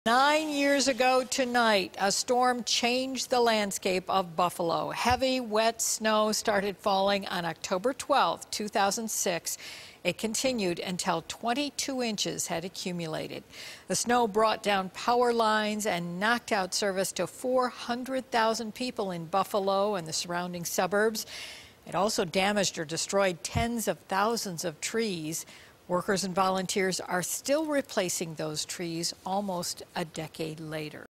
9 years ago tonight, a storm changed the landscape of Buffalo. Heavy, wet snow started falling on October 12, 2006. It continued until 22 inches had accumulated. The snow brought down power lines and knocked out service to 400,000 people in Buffalo and the surrounding suburbs. It also damaged or destroyed tens of thousands of trees. Workers and volunteers are still replacing those trees almost a decade later.